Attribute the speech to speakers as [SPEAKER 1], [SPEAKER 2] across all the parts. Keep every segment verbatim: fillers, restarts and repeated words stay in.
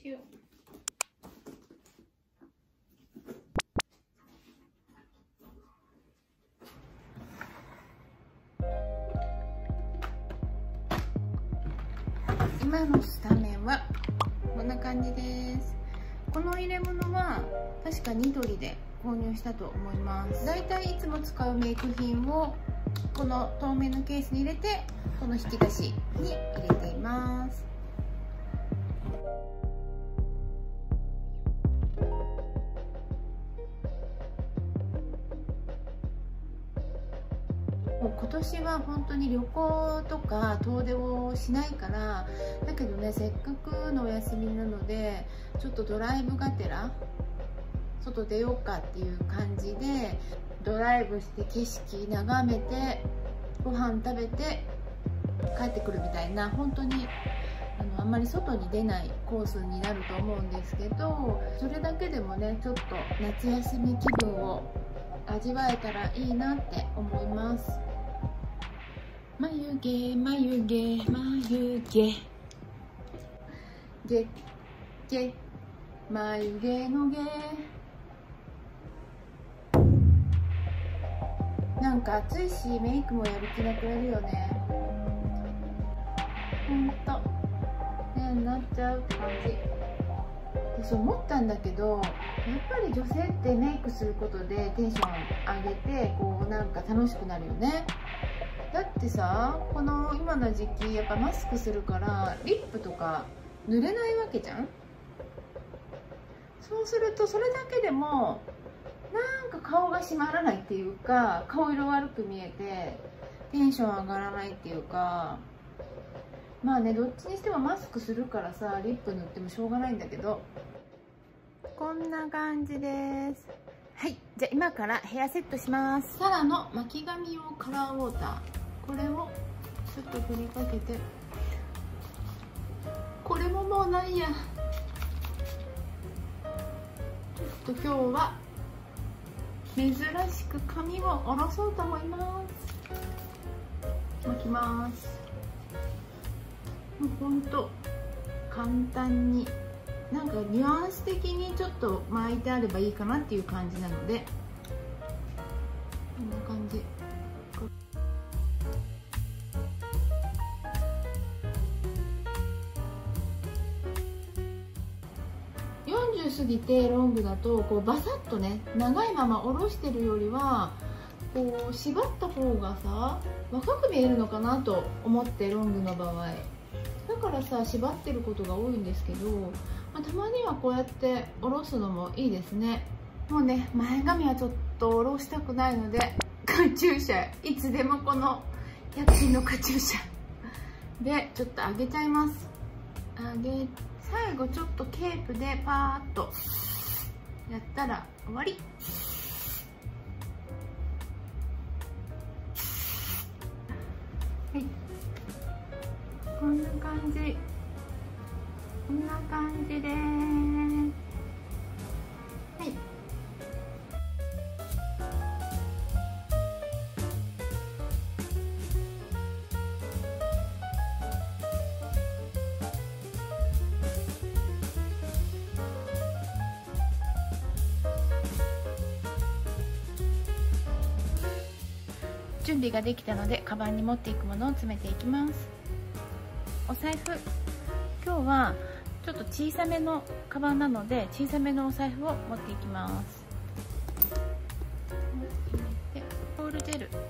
[SPEAKER 1] キュー。今のスタメンはこんな感じです。この入れ物は確かニトリで購入したと思います。だいたいいつも使うメイク品をこの透明のケースに入れて、この引き出しに入れています。もう今年は本当に旅行とか遠出をしないから、だけどね、せっかくのお休みなのでちょっとドライブがてら外出ようかっていう感じで、ドライブして景色眺めてご飯食べて帰ってくるみたいな、本当にあのあんまり外に出ないコースになると思うんですけど、それだけでもね、ちょっと夏休み気分を味わえたらいいなって思います。眉毛眉毛眉毛毛毛眉毛の毛、なんか暑いしメイクもやる気なくなるよね。ほんとね、なっちゃうって感じで、そう思ったんだけど、やっぱり女性ってメイクすることでテンション上げて、こうなんか楽しくなるよね。だってさ、この今の時期やっぱマスクするからリップとか塗れないわけじゃん。そうするとそれだけでもなんか顔が締まらないっていうか、顔色悪く見えてテンション上がらないっていうか、まあね、どっちにしてもマスクするからさ、リップ塗ってもしょうがないんだけど、こんな感じです。はい、じゃあ今からヘアセットします。サラの巻き髪用カラーウォーター、これをちょっと振りかけて、これももうないや。ちょっと今日は珍しく髪を下ろそうと思います。巻きます。もうほんと簡単に、なんかニュアンス的にちょっと巻いてあればいいかなっていう感じなので、こんな感じ。よんじゅう過ぎてロングだとこうバサッとね、長いまま下ろしてるよりはこう縛った方がさ、若く見えるのかなと思って、ロングの場合だからさ、縛ってることが多いんですけど、まあ、たまにはこうやって下ろすのもいいですね。もうね、前髪はちょっと下ろしたくないので、カチューシャ、いつでもこのひゃく均のカチューシャでちょっと上げちゃいます。上げ、最後ちょっとケープでパーッとやったら終わり。はい、こんな感じ、こんな感じです。はい。準備ができたので、カバンに持っていくものを詰めていきます。お財布、今日はちょっと小さめのカバンなので、小さめのお財布を持っていきます。で、ボールジェル、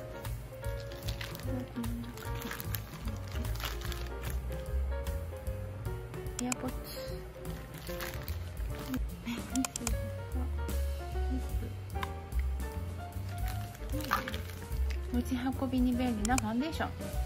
[SPEAKER 1] エアポッツ、持ち運びに便利なファンデーション、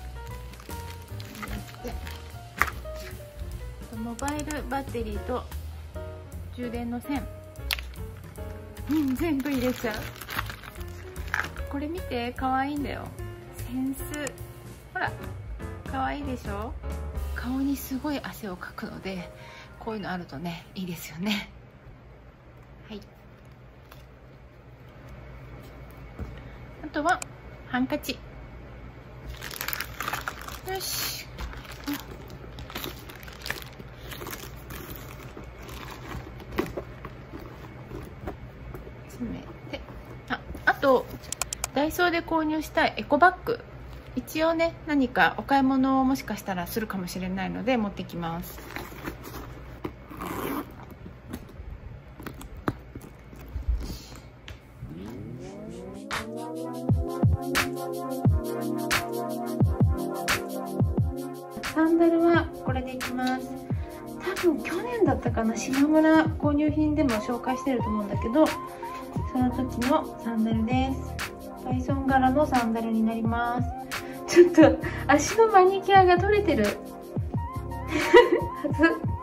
[SPEAKER 1] モバイルバッテリーと充電の線、うん、全部入れちゃう。これ見て、かわいいんだよ。扇子、ほらかわいいでしょ。顔にすごい汗をかくので、こういうのあるとね、いいですよね。はい、あとはハンカチ。よし、 詰めて、ああとダイソーで購入したエコバッグ、一応ね何かお買い物をもしかしたらするかもしれないので持ってきます。サンダルはこれでいきます。多分去年だったかな、しまむら購入品でも紹介してると思うんだけど、その時のサンダルです。バイソン柄のサンダルになります。ちょっと足のマニキュアが取れてるはず。